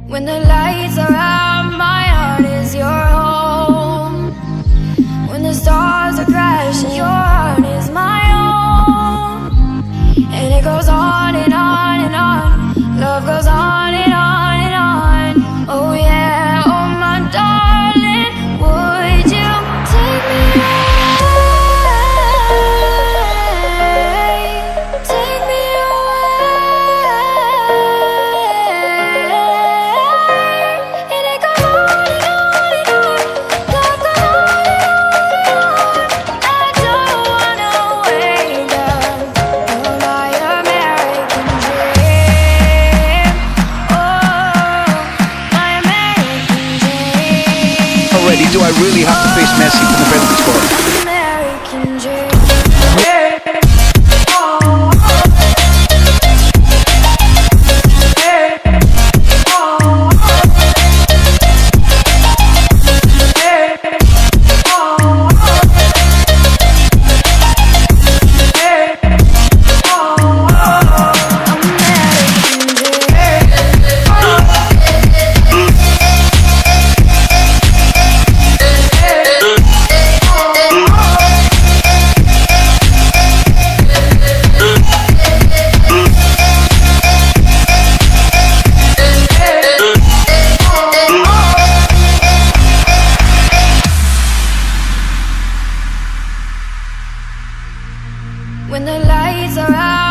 When the lights are out, my heart is your home. When the stars are crashing, your heart is my own. And it goes on and on and on. Love goes on and on and on. Oh yeah, oh my darling, would you take me away? Take me away. And it goes on and on and on. Love goes on and on and on. I don't wanna wake up for my American dream. Oh, my American dream. Already, do I really have to face Messi from the penalty spot? American dream. When the lights are out.